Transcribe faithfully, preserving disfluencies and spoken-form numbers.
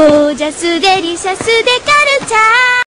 ゴージャスデリシャスデカルチャー